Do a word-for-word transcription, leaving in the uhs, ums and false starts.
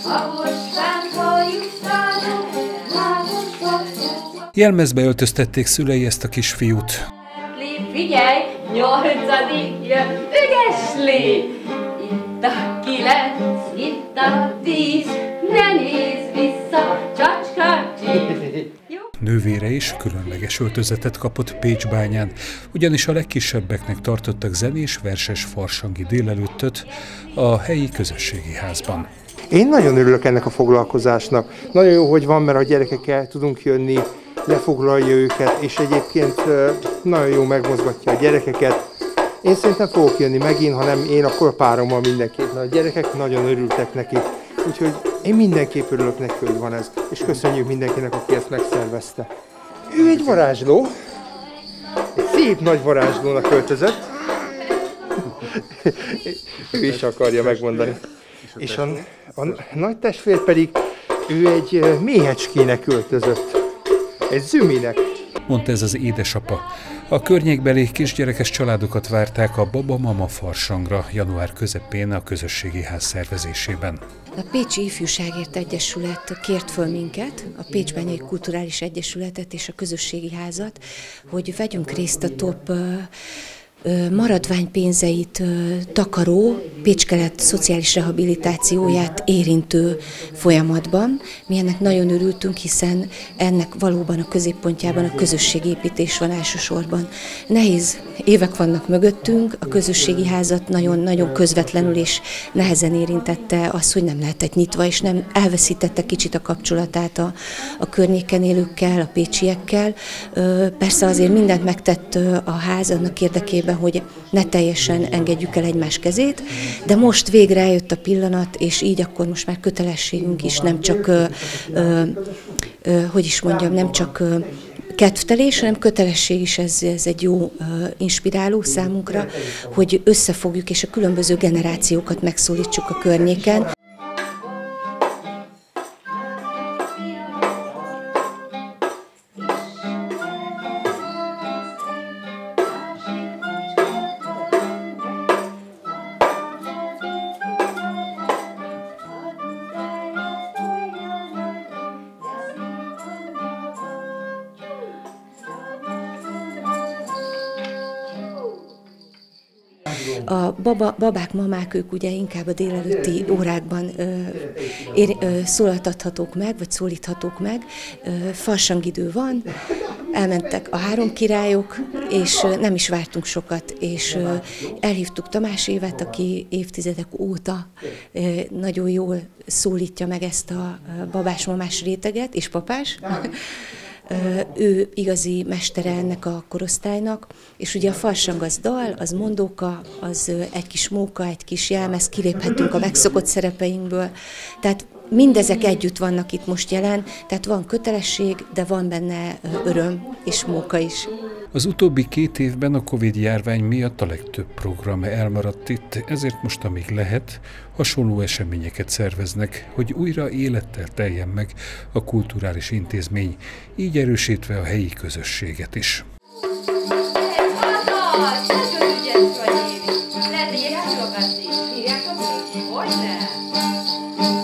Jelmezbe öltöztették szülei ezt a kisfiút. Figyelj, nyolcadik jön, ügyesli! Itt a kilenc, itt a tíz, ne nézz vissza, csacskacsi! Nővére is különleges öltözetet kapott Pécsbányán, ugyanis a legkisebbeknek tartottak zenés, verses farsangi délelőttöt a helyi közösségi házban. Én nagyon örülök ennek a foglalkozásnak. Nagyon jó, hogy van, mert a gyerekekkel tudunk jönni, lefoglalja őket, és egyébként nagyon jó megmozgatja a gyerekeket. Én szerintem fogok jönni megint, ha nem én, akkor a párommal mindenképp, mert a gyerekek nagyon örültek neki. Úgyhogy én mindenképp örülök neki, hogy van ez, és köszönjük mindenkinek, aki ezt megszervezte. Ő egy varázsló, egy szép nagy varázslónak öltözött. Ő is akarja megmondani. És a, a nagy testvér pedig, ő egy méhecskének öltözött. Egy züminek. Mondta ez az édesapa. A környékbeli kisgyerekes családokat várták a Baba-Mama farsangra január közepén a közösségi ház szervezésében. A Pécsi Ifjúságért Egyesület kért föl minket, a Pécsbányai Kulturális Egyesületet és a közösségi házat, hogy vegyünk részt a top maradványpénzeit takaró, Pécs-Kelet szociális rehabilitációját érintő folyamatban. Mi ennek nagyon örültünk, hiszen ennek valóban a középpontjában a közösségépítés van elsősorban. Nehéz évek vannak mögöttünk, a közösségi házat nagyon-nagyon közvetlenül és nehezen érintette az, hogy nem lehetett nyitva, és nem elveszítette kicsit a kapcsolatát a, a környéken élőkkel, a pécsiekkel. Persze azért mindent megtett a ház annak érdekében, hogy ne teljesen engedjük el egymás kezét, de most végre eljött a pillanat, és így akkor most már kötelességünk is, nem csak, ö, ö, ö, hogy is mondjam, nem csak ö, kedvtelés, hanem kötelesség is, ez, ez egy jó ö, inspiráló számunkra, hogy összefogjuk és a különböző generációkat megszólítsuk a környéken. A baba, babák, mamák, ők ugye inkább a délelőtti órákban ö, ér, ö, szólaltathatók meg, vagy szólíthatók meg. Ö, farsangidő van, elmentek a három királyok, és nem is vártunk sokat, és ö, elhívtuk Tamás Évet, aki évtizedek óta ö, nagyon jól szólítja meg ezt a babás-mamás réteget, és papás. Ő igazi mestere ennek a korosztálynak, és ugye a farsang az dal, az mondóka, az egy kis móka, egy kis jelmez, kiléphetünk a megszokott szerepeinkből. Tehát mindezek együtt vannak itt most jelen, tehát van kötelesség, de van benne öröm és móka is. Az utóbbi két évben a Covid-járvány miatt a legtöbb program elmaradt itt, ezért most, amíg lehet, hasonló eseményeket szerveznek, hogy újra élettel teljen meg a kulturális intézmény, így erősítve a helyi közösséget is. Lehet, hogy egy